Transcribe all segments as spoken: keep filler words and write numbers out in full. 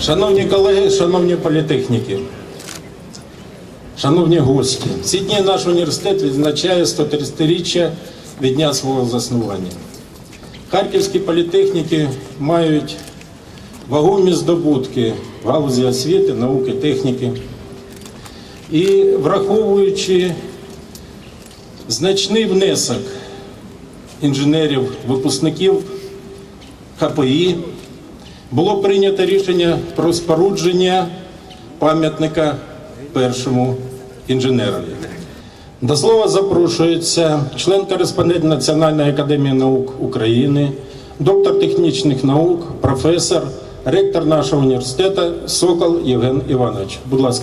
Шановні колеги, шановні політехніки, шановні гості, ці дні наш університет відзначає сто тридцятиріччя від дня свого заснування. Харківські політехніки мають вагомі здобутки в галузі освіти, науки, техніки. І враховуючи значний внесок інженерів, випускників ха пе і, було прийнято рішення про спорудження пам'ятника першому інженерові. До слова запрошується член-кореспондент Національної академії наук України, доктор технічних наук, професор, ректор нашого університету Сокол Євген Іванович. Будь ласка.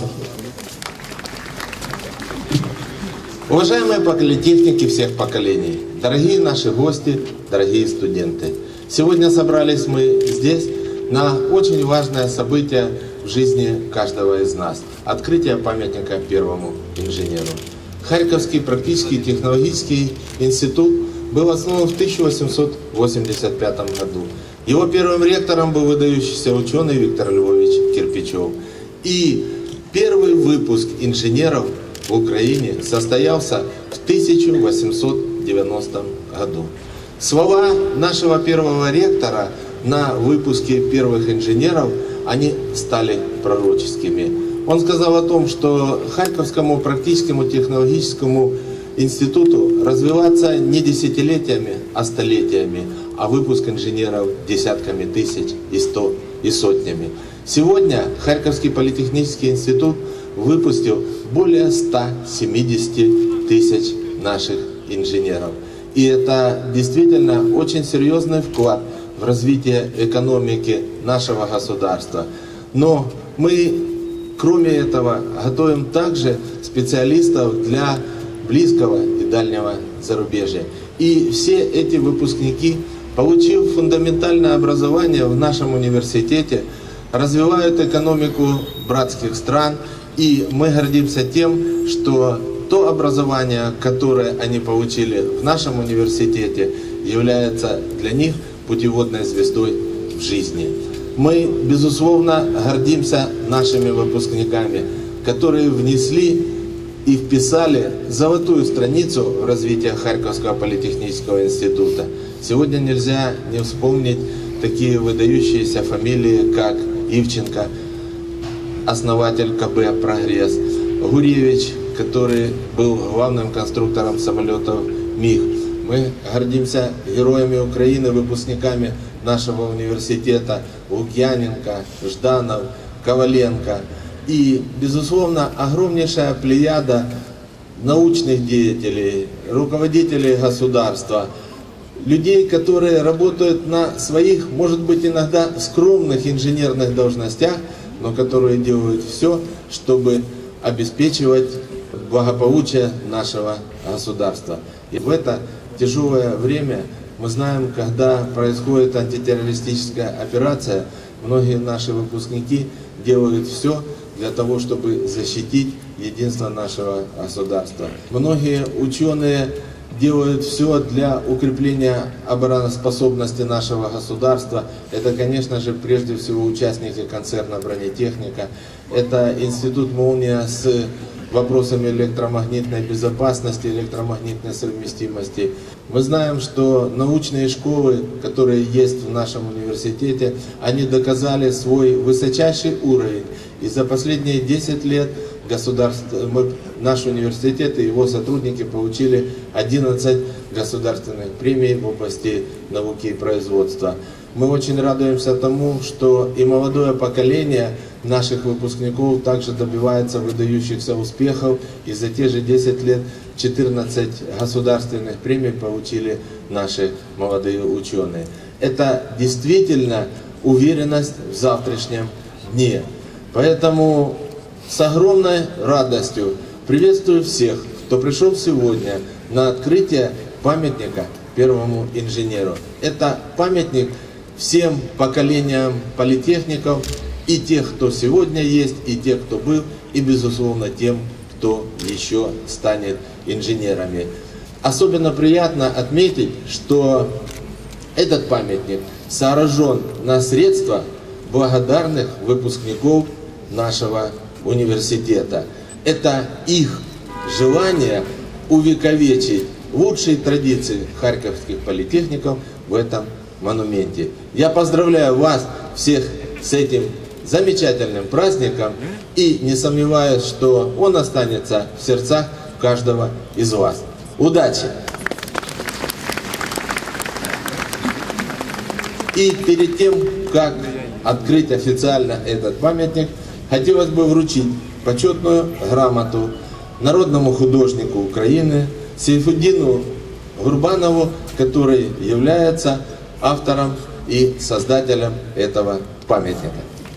Уважаемые политехники всех поколений, дорогие наши гости, дорогие студенты, сегодня собрались мы здесь на очень важное событие в жизни каждого из нас – открытие памятника первому инженеру. Харьковский практический технологический институт был основан в тысяча восемьсот восемьдесят пятом году. Его первым ректором был выдающийся ученый Виктор Львович Кирпичев. И первый выпуск инженеров в Украине состоялся в тысяча восемьсот девяностом году. Слова нашего первого ректора на выпуске первых инженеров, они стали пророческими. Он сказал о том, что Харьковскому практическому технологическому институту развиваться не десятилетиями, а столетиями, а выпуск инженеров десятками тысяч и сто и сотнями. Сегодня Харьковский политехнический институт выпустил более ста семидесяти тысяч наших инженеров. И это действительно очень серьезный вклад в развитие экономики нашего государства. Но мы, кроме этого, готовим также специалистов для близкого и дальнего зарубежья. И все эти выпускники, получив фундаментальное образование в нашем университете, развивают экономику братских стран. И мы гордимся тем, что то образование, которое они получили в нашем университете, является для них путеводной звездой в жизни. Мы, безусловно, гордимся нашими выпускниками, которые внесли и вписали золотую страницу в развитие Харьковского политехнического института. Сегодня нельзя не вспомнить такие выдающиеся фамилии, как Ивченко, основатель ка бэ «Прогресс», Гуревич, который был главным конструктором самолетов МиГ. Мы гордимся героями Украины, выпускниками нашего университета Лукьяненко, Жданов, Коваленко. И, безусловно, огромнейшая плеяда научных деятелей, руководителей государства, людей, которые работают на своих, может быть, иногда скромных инженерных должностях, но которые делают все, чтобы обеспечивать благополучие нашего государства. И в это тяжелое время, мы знаем, когда происходит антитеррористическая операция, многие наши выпускники делают все для того, чтобы защитить единство нашего государства. Многие ученые делают все для укрепления обороноспособности нашего государства. Это, конечно же, прежде всего участники концерна «Бронетехника». Это институт «Молния» с вопросами электромагнитной безопасности, электромагнитной совместимости. Мы знаем, что научные школы, которые есть в нашем университете, они доказали свой высочайший уровень. И за последние десять лет государство, мы, наш университет и его сотрудники получили одиннадцать государственных премий в области науки и производства. Мы очень радуемся тому, что и молодое поколение наших выпускников также добивается выдающихся успехов. И за те же десять лет четырнадцать государственных премий получили наши молодые ученые. Это действительно уверенность в завтрашнем дне. Поэтому с огромной радостью приветствую всех, кто пришел сегодня на открытие памятника первому инженеру. Это памятник всем поколениям политехников, и тех, кто сегодня есть, и тех, кто был, и, безусловно, тем, кто еще станет инженерами. Особенно приятно отметить, что этот памятник сооружен на средства благодарных выпускников нашего университета. Это их желание увековечить лучшие традиции харьковских политехников в этом монументе. Я поздравляю вас всех с этим замечательным праздником и не сомневаюсь, что он останется в сердцах каждого из вас. Удачи! И перед тем, как открыть официально этот памятник, хотелось бы вручить почетную грамоту народному художнику Украины Сейфуддину Гурбанову, который является автором и создателем этого памятника.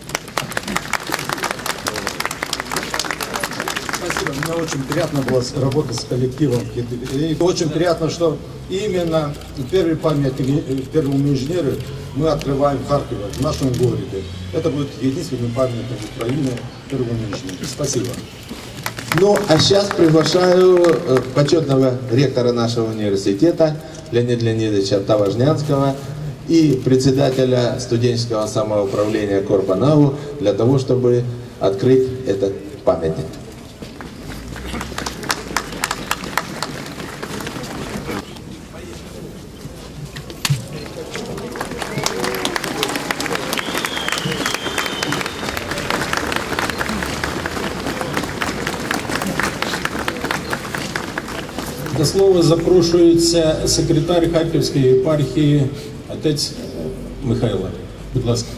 Спасибо. Мне очень приятно было работать с коллективом. И очень приятно, что именно первый памятник первому инженеру мы открываем в Харькове, в нашем городе. Это будет единственный памятник Украины первому инженеру. Спасибо. Ну, а сейчас приглашаю почетного ректора нашего университета Леонида Леонидовича Таважнянского и председателя студенческого самоуправления Корпанаву для того, чтобы открыть этот памятник. До слова запрошується секретар Харківської єпархії отець Михайло. Будь ласка.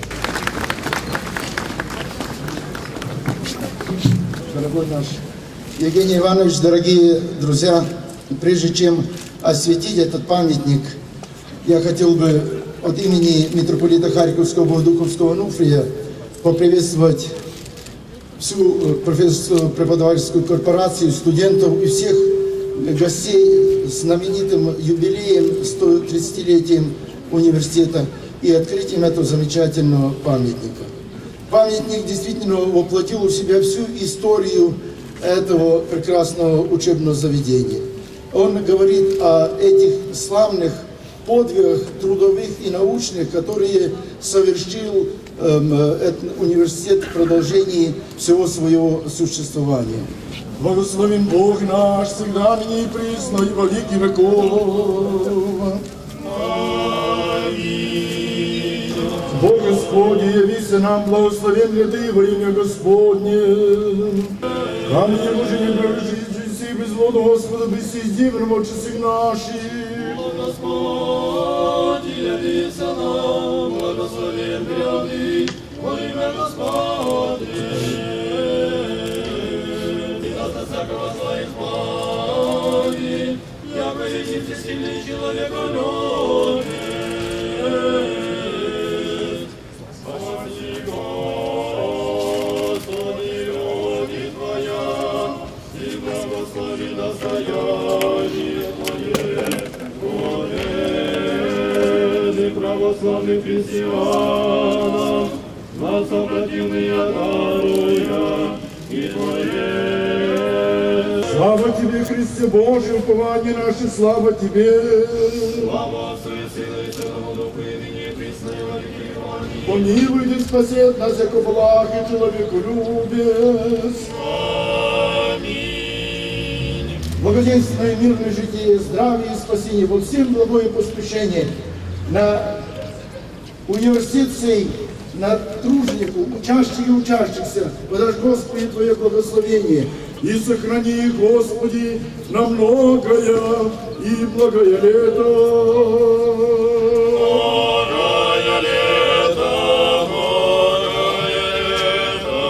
Дорогой наш Евгений Иванович, дорогие друзья, прежде чем осветить этот памятник, я хотел бы от имени митрополита Харьковского Богодуховского Онуфрия поприветствовать всю профессорско-преподавательскую корпорацию, студентов и всех гостей с знаменитым юбилеем, сто тридцатилетием университета и открытием этого замечательного памятника. Памятник действительно воплотил в себя всю историю этого прекрасного учебного заведения. Он говорит о этих славных подвигах трудовых и научных, которые совершил эм, этот университет в продолжении всего своего существования. Благословен Бог наш, всегда ныне и присно, и во веки веков. Аминь. Бог Господи, явися нам, благословен ли Ты во имя Господне. Камень Божий не прожить, без воду Господа, без издивным от часов наших. Господи, явися нам, благословен гряды, во имя Господне. Всякого зла и хвали, яко единственный человек любит. Спаси, Господи, роги Твоя, и благослови достояние Твое, Господи, православных христианам, нас обратимые даруя, и Твое. Слава Тебе, Христе Божий, упование наше, слава Тебе. Слава Отцу и Сыну и Святому Духу, и ныне и присно и во веки веков. Помилуй, да спасет нас, яко благ и человеку любец. Аминь. Благоденственное мирное житие, здравие и спасение, во всем благое посвящение на университет сей, на тружнику, учащих и учащихся, подашь, Господи, Твое благословение. И сохрани их, Господи, на многое и благое лето. Многое лето, многое лето,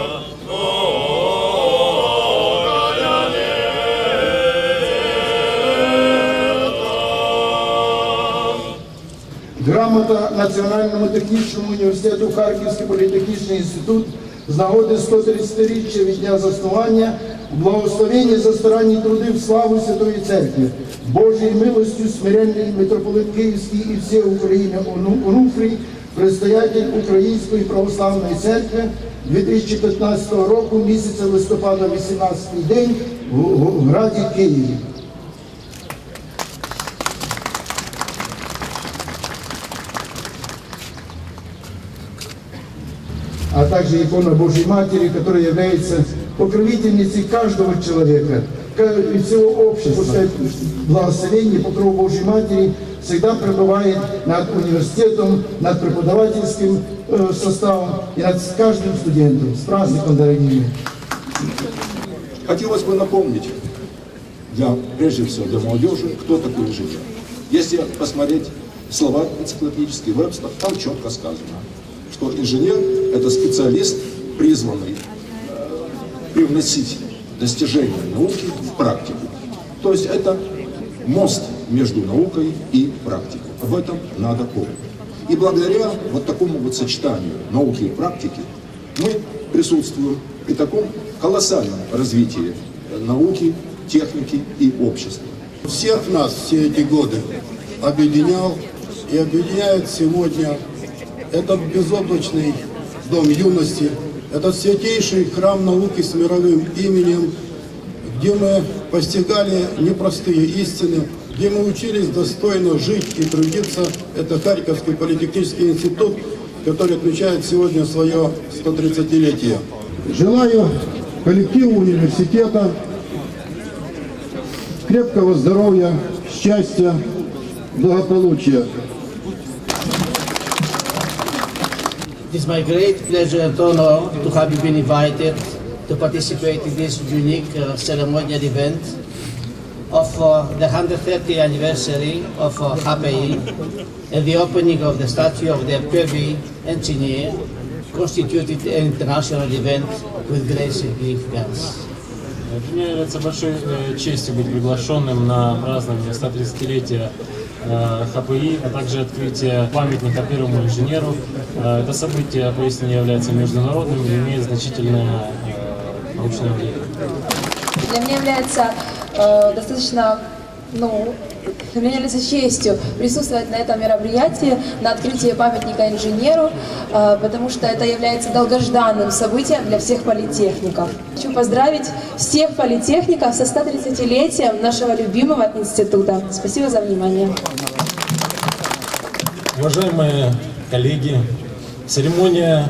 многое лето. Грамота Національному технічному університету Харківський політехнічний інститут з нагоди сто тридцятиріччя від дня заснування, благословення за старанні труди в славу Святої Церкви, Божьей милостью смиренный митрополит Киевский и всей Украины Онуфрий, предстоятель Української православної церкви, дві тисячі п'ятнадцятого року, місяця листопада, вісімнадцятий день в граді Києві. также икона Божьей Матери, которая является покровительницей каждого человека и всего общества. Пускай благословение покрова Божьей Матери всегда пребывает над университетом, над преподавательским э, составом и над каждым студентом. С праздником, дорогие! Хотелось бы напомнить, для, прежде всего для молодежи, кто такой инженер. Если посмотреть слова энциклопедический Вебстер, там четко сказано, что инженер – это специалист, призванный э, привносить достижения науки в практику. То есть это мост между наукой и практикой. Об этом надо помнить. И благодаря вот такому вот сочетанию науки и практики мы присутствуем при таком колоссальном развитии науки, техники и общества. Всех нас все эти годы объединял и объединяет сегодня этот безоблачный дом юности, этот святейший храм науки с мировым именем, где мы постигали непростые истины, где мы учились достойно жить и трудиться. Это Харьковский политехнический институт, который отмечает сегодня свое сто тридцатилетие. Желаю коллективу университета крепкого здоровья, счастья, благополучия. It is my great pleasure and honor to have you been invited to participate in this unique uh, ceremonial event of uh, the one hundred thirtieth anniversary of uh, H P I and the opening of the statue of the P V engineer constituted an international event with great significance. Для меня является большой честью быть приглашенным на празднование сто тридцатилетия Х П И, а также открытие памятника первому инженеру. Это событие поистине является международным и имеет значительное научное влияние. Для меня является э, достаточно, ну, для меня является честью присутствовать на этом мероприятии, на открытии памятника инженеру, э, потому что это является долгожданным событием для всех политехников. Хочу поздравить всех политехников со сто тридцатилетием нашего любимого института. Спасибо за внимание. Уважаемые коллеги, церемония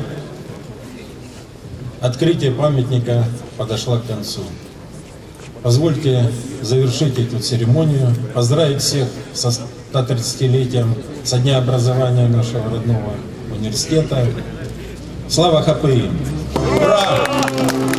открытия памятника подошла к концу. Позвольте завершить эту церемонию, поздравить всех со сто тридцатилетием, со дня образования нашего родного университета. Слава Х П И! Ура!